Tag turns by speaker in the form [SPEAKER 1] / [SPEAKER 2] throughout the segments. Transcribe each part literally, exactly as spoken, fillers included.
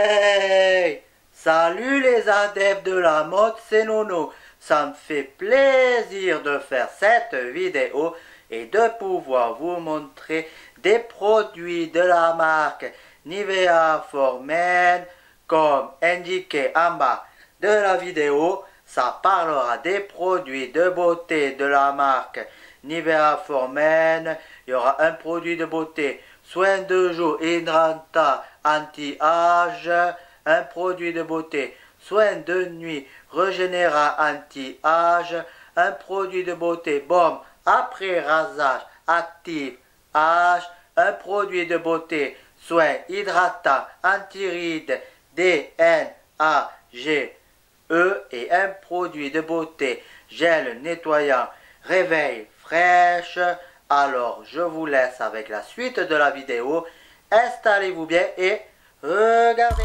[SPEAKER 1] Hey! Salut les adeptes de la mode, c'est Nono. Ça me fait plaisir de faire cette vidéo et de pouvoir vous montrer des produits de la marque Nivea for Men. Comme indiqué en bas de la vidéo, ça parlera des produits de beauté de la marque Nivea for Men. Il y aura un produit de beauté soin de jour hydratant anti-âge, un produit de beauté soin de nuit régénérant anti-âge, un produit de beauté baume après rasage actif âge, un produit de beauté soin hydratant anti-rides D N A G E et un produit de beauté gel nettoyant réveil fraîche. Alors je vous laisse avec la suite de la vidéo. Installez-vous bien et regardez.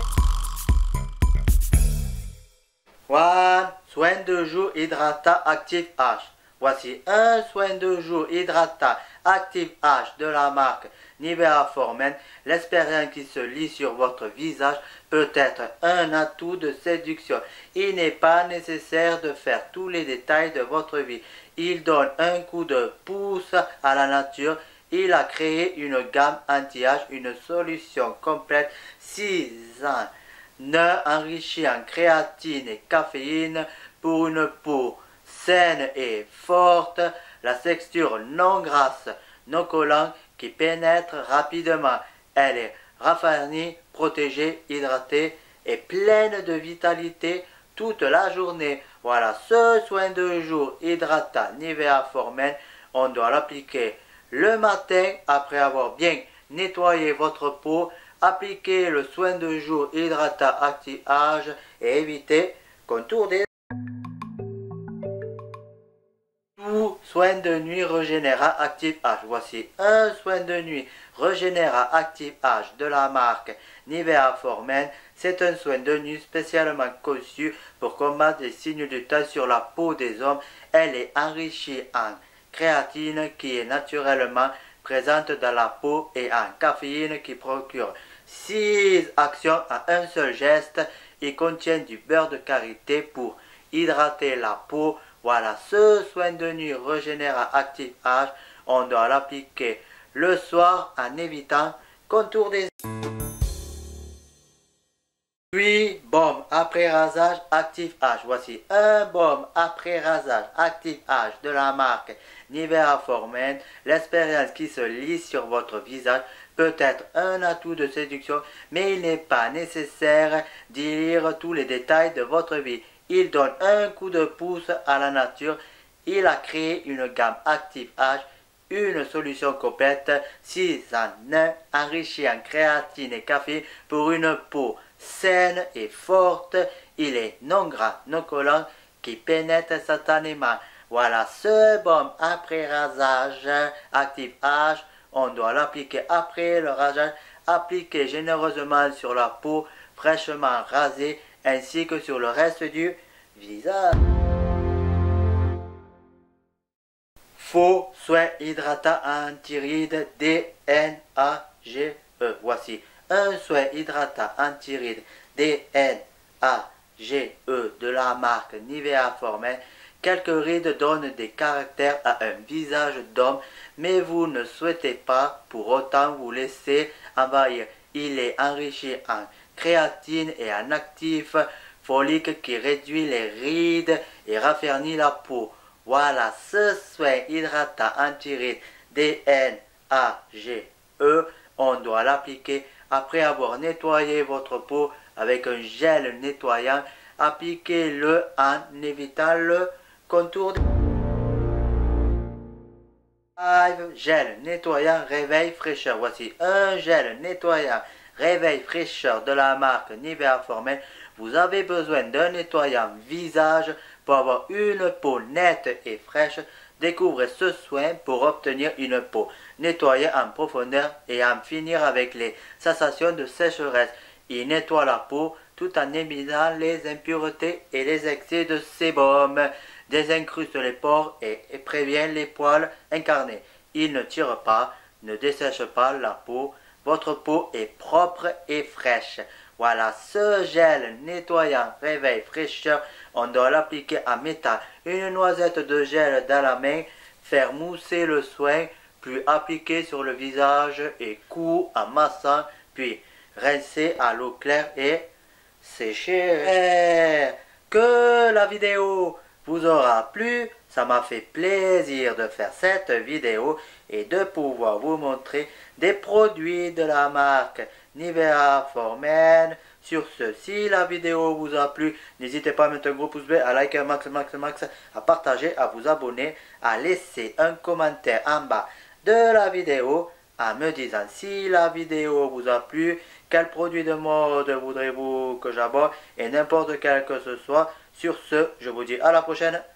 [SPEAKER 1] Voilà, soin de jour hydratant actif H. Voici un soin de jour hydratant actif H de la marque Nivea for Men. L'expérience qui se lit sur votre visage peut être un atout de séduction. Il n'est pas nécessaire de faire tous les détails de votre vie. Il donne un coup de pouce à la nature. Il a créé une gamme anti-âge, une solution complète six ans enrichie en créatine et caféine pour une peau saine et forte, la texture non grasse, non collante qui pénètre rapidement. Elle est raffermie, protégée, hydratée et pleine de vitalité toute la journée. Voilà, ce soin de jour hydratant Nivea for Men, on doit l'appliquer le matin après avoir bien nettoyé votre peau. Appliquez le soin de jour hydratant actif âge et évitez contour des tout soin de nuit régénérant actif âge. Voici un soin de nuit régénérant actif âge de la marque Nivea for Men. C'est un soin de nuit spécialement conçu pour combattre les signes du temps sur la peau des hommes. Elle est enrichie en créatine qui est naturellement présente dans la peau et en caféine qui procure six actions à un seul geste. Il contient du beurre de karité pour hydrater la peau. Voilà, ce soin de nuit régénérant actif âge, on doit l'appliquer le soir en évitant contour des puis baume après rasage actif âge. Voici un baume après rasage actif âge de la marque Nivea for Men. L'expérience qui se lit sur votre visage peut être un atout de séduction, mais il n'est pas nécessaire d'y lire tous les détails de votre vie. Il donne un coup de pouce à la nature. Il a créé une gamme active âge, une solution complète six en un enrichie en créatine et café pour une peau saine et forte. Il est non gras, non collant, qui pénètre instantanément. Voilà, ce baume après rasage active âge, on doit l'appliquer après le rasage. Appliquer généreusement sur la peau fraîchement rasée ainsi que sur le reste du visage. Faux soin hydratant anti-rides D N A G E. Voici un soin hydratant anti-rides D N A G E de la marque Nivea for Men. Quelques rides donnent des caractères à un visage d'homme, mais vous ne souhaitez pas pour autant vous laisser envahir. Il est enrichi en créatine et en actif folique qui réduit les rides et raffermit la peau. Voilà, ce soin hydratant anti-rides D N A G E, on doit l'appliquer après avoir nettoyé votre peau avec un gel nettoyant. Appliquez-le en évitant le contour. Gel nettoyant réveil fraîcheur. Voici un gel nettoyant réveil fraîcheur de la marque Nivea for Men. Vous avez besoin d'un nettoyant visage pour avoir une peau nette et fraîche. Découvrez ce soin pour obtenir une peau nettoyée en profondeur et en finir avec les sensations de sécheresse. Il nettoie la peau tout en éliminant les impuretés et les excès de sébum, désincruste les pores et, et prévient les poils incarnés. Il ne tire pas, ne dessèche pas la peau. Votre peau est propre et fraîche. Voilà, ce gel nettoyant, réveil, fraîcheur, on doit l'appliquer en mettant une noisette de gel dans la main, faire mousser le soin, puis appliquer sur le visage et cou en massant, puis rincer à l'eau claire et sécher. Que la vidéo vous aura plu, ça m'a fait plaisir de faire cette vidéo et de pouvoir vous montrer des produits de la marque Nivea For Men. Sur ce, si la vidéo vous a plu, n'hésitez pas à mettre un gros pouce bleu, à liker un max, max, max, à partager, à vous abonner, à laisser un commentaire en bas de la vidéo en me disant si la vidéo vous a plu, quel produit de mode voudrez-vous que j'aborde et n'importe quel que ce soit. Sur ce, je vous dis à la prochaine.